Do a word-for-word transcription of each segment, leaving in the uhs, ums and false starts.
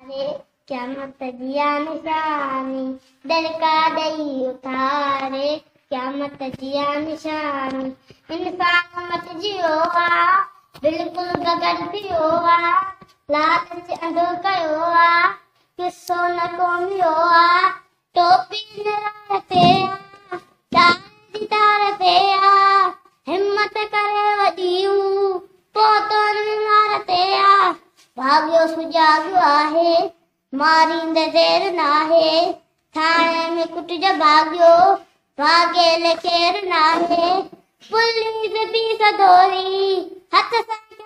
रे क़यामत जिया निशानी दड़का दई उतारे क़यामत जिया निशानी इंसान मत जियो आ बिल्कुल गगन थियो आ लालच अंधो कयो आ किसो न कोमियो आ टोपी न ते आ तारी तार ते आ हिम्मत करे वॾियूं पोतन मार ते आ भाग्यो सुजाॻियो आहे मारींद देर नाहे थाणे में कुटिज भाग्यो भागे केर नाहे पुलिस बि सदोरी हथ सां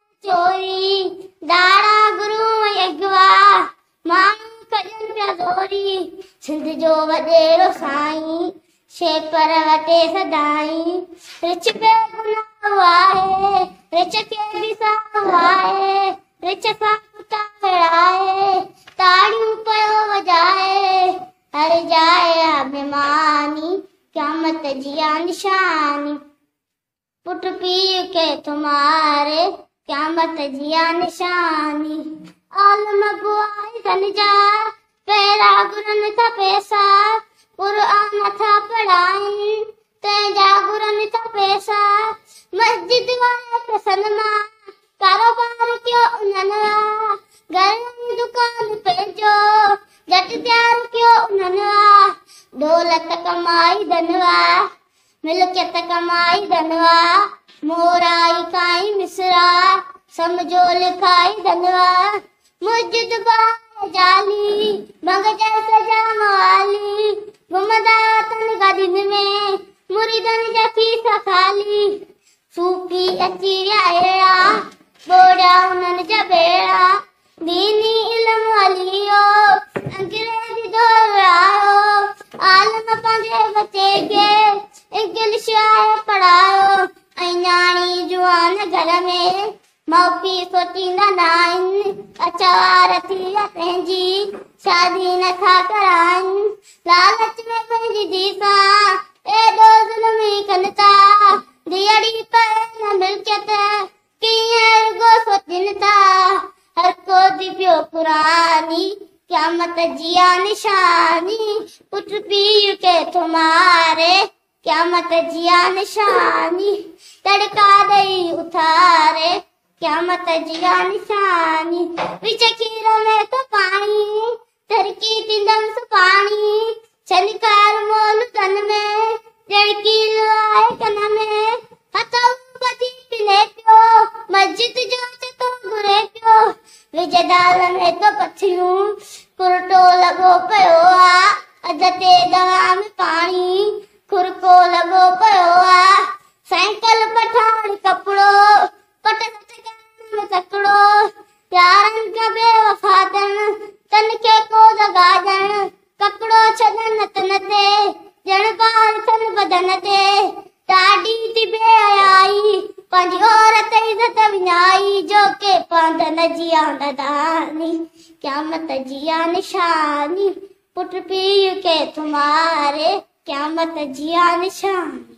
चोरी दाड़ा गुरू यज्ञवा माण्हू कजन पिया दोरी सिंध जो वॾेरो साईं शेपर वटे सदाई रिच पे गुनाह आहे रिच के बि साह आहे रिच सां कुता विड़ाए ताड़ियूं पयो वॼाए हर जाए अभिमानी क़यामत जिया निशानी पुट पीउ के तुम्हारे क़यामत जिया निशानी आलम बुआई धन जा पैरा गुरन था पैसा क़ुरान था पढ़ाइन तंहिंजा गुरन था पैसा मस्जिद वारे प्रसन मां कारोबार कयो उन्हनि घर दुकान पंहिंजो झट तयार कयो उन्हनि दौलत कमाई धनवा मिल्कियत कमाई धनवा मोराई काई मिसरा समझो लिखाई धनवा मस्जिद बार जाली मगज सजा मवाली घुमदा तन गादिन में मुरीदन जा खीसा खाली सूफी अची विया अहिड़ा बोड़ा उन्हनि जा भेड़ा दीनी इल्म हलियो अंग्रेजी दौर आयो आलम पंहिंजे बचे खे इंग्लिश पढ़ायो ऐं न्याणी जुआन घर में माउ पीउ सोचींदा न आहिनि अचवार थी विया पंहिंजी शादी नथा कराइनि लालच में पंहिंजी धीउ सां एॾो ज़ुल्म कनि था धीअड़ी पए न मिल्कियत कीअं रुॻो सोचनि था हर को थी पियो पुरानी क़यामत जिया निशानी पुट पीउ के तुम्हारे क़यामत जिया निशानी तड़का दई उथारे क़यामत जिया निशानी विच खीर में तो पानी तरकी थींदमि सुभाणी छनकार मोल धन में लड़की लाए कन में हथो बधी पिने पियो मस्जिद जो चतो घुरे पियो विज दाल में तो पथियूं कुरटो लॻो पियो आ अध ते दवा में पाणी खुरको लॻो पियो आ साइकिल पठाण कपिड़ो पट में तकिड़ो प्यारनि खां बेवफा थियण तन खे को जॻाइण कपिड़ो छॾण तन ते ॼण ॿार थियनि बदन ते ॾाढी थी बेहयाई पंहिंजी औरत इज़त विञाई जो के पांध न जिया नदानी क़यामत जिया निशानी पुट पीउ के तुम्हारे क़यामत जिया निशानी।